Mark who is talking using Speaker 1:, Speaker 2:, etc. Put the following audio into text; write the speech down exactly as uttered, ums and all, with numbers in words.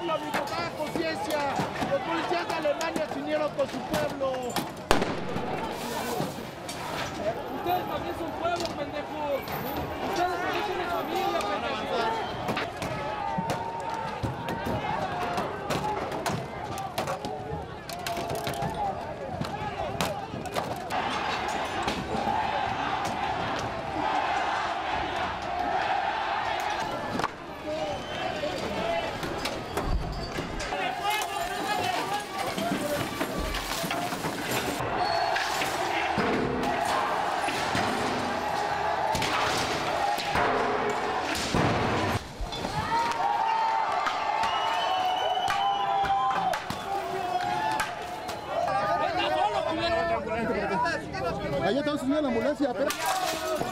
Speaker 1: pueblo, mi total conciencia. Los policías de Alemania se unieron con su pueblo.
Speaker 2: Ustedes también son pueblo, pendejos. Ustedes también son mi familia, pendejos.
Speaker 1: Allá estamos subiendo la ambulancia, pero...